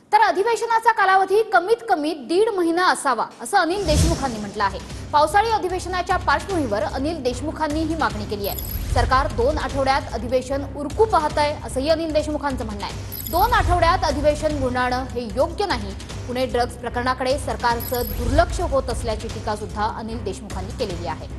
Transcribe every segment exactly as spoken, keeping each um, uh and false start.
तर अधिवेशनाचा कालावधी कमीत कमी दीड महिना असावा असं अनिल देशमुखांनी म्हटलं आहे। पावसाळी अधिवेशनाच्या पार्श्वभूमीवर अनिल देशमुखांनी ही मागणी केली आहे। सरकार दोन आठवड्यात अधिवेशन उरकू पाहतंय असंही अनिल देशमुखांचं म्हणणं आहे। दोन आठवड्यात अधिवेशन गुंडाळणं हे योग्य नाही। पुणे ड्रग्ज प्रकरणाकडे सरकारचं दुर्लक्ष होत असल्याची टीका सुद्धा अनिल देशमुखांनी केलेली आहे।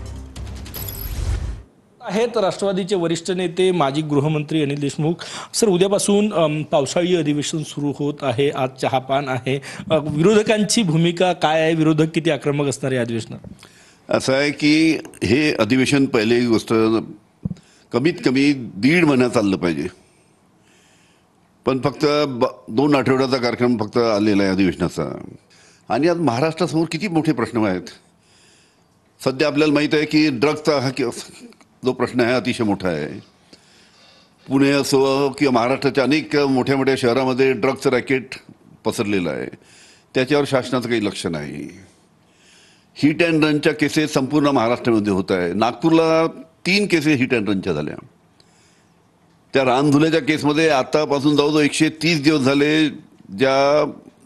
आहेत राष्ट्रवादीचे वरिष्ठ नेते माजी गृहमंत्री अनिल देशमुख। सर, उद्यापासून पावसाळी अधिवेशन सुरू होत आहे, आज चहापान आहे, विरोधकांची भूमिका काय आहे, विरोधक किती आक्रमक असणार आहे अधिवेशनात? असं आहे की हे अधिवेशन पहिली गोष्ट कमीत कमी दीड महिना चाललं पाहिजे, पण फक्त दोन आठवड्याचा कार्यक्रम फक्त आलेला आहे अधिवेशनाचा। आणि आज महाराष्ट्रासमोर किती मोठे प्रश्न आहेत। सध्या आपल्याला माहीत आहे की ड्रग्जचा हा जो प्रश्न आहे अतिशय मोठा आहे। पुणे असो किंवा महाराष्ट्राच्या अनेक मोठ्या मोठ्या शहरामध्ये ड्रग्जचं रॅकेट पसरलेलं आहे, त्याच्यावर शासनाचं काही लक्ष नाही। हिट अँड रनच्या केसेस संपूर्ण महाराष्ट्रामध्ये होत आहे। नागपूरला तीन केसेस हिट अँड रनच्या झाल्या। त्या रानधुल्याच्या केसमध्ये आतापासून जवळजवळ एकशे तीस दिवस झाले, ज्या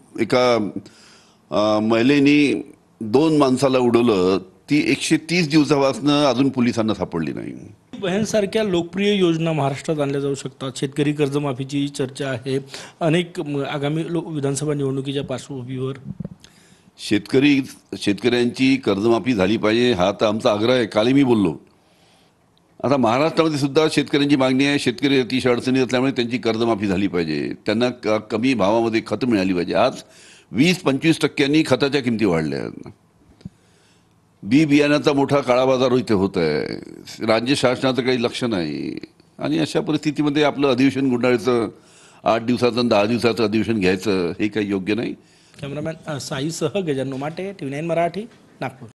एका महिलेनी दोन माणसाला उडवलं, ती एकशे तीस दिवसापासून अजून पोलिसांना सापडली नाही। बहनसारख्या लोकप्रिय योजना महाराष्ट्रात आणल्या जाऊ शकतात। शेतकरी कर्जमाफीची चर्चा आहे अनेक आगामी विधानसभा निवडणुकीच्या पार्श्वभूमीवर। शेतकरी शेतकऱ्यांची कर्जमाफी झाली पाहिजे हा तर आमचा आग्रह आहे। कालही मी बोललो, आता महाराष्ट्रामध्ये सुद्धा शेतकऱ्यांची मागणी आहे। शेतकरी अतिशय अडचणीत असल्यामुळे त्यांची कर्जमाफी झाली पाहिजे, त्यांना कमी भावामध्ये खतं मिळाली पाहिजे। आज वीस पंचवीस टक्क्यांनी खताच्या किमती वाढल्या आहेत। बी बियाण्याचा मोठा काळा बाजार इथे होत आहे। राज्य शासनाचं काही लक्ष नाही आणि अशा परिस्थितीमध्ये आपलं अधिवेशन गुंडाळायचं, आठ दिवसाचं दहा दिवसाचं अधिवेशन घ्यायचं हे काही योग्य नाही। कॅमेरामॅन साईसह गजानन माटे, टीव्ही नाईन मराठी, नागपूर।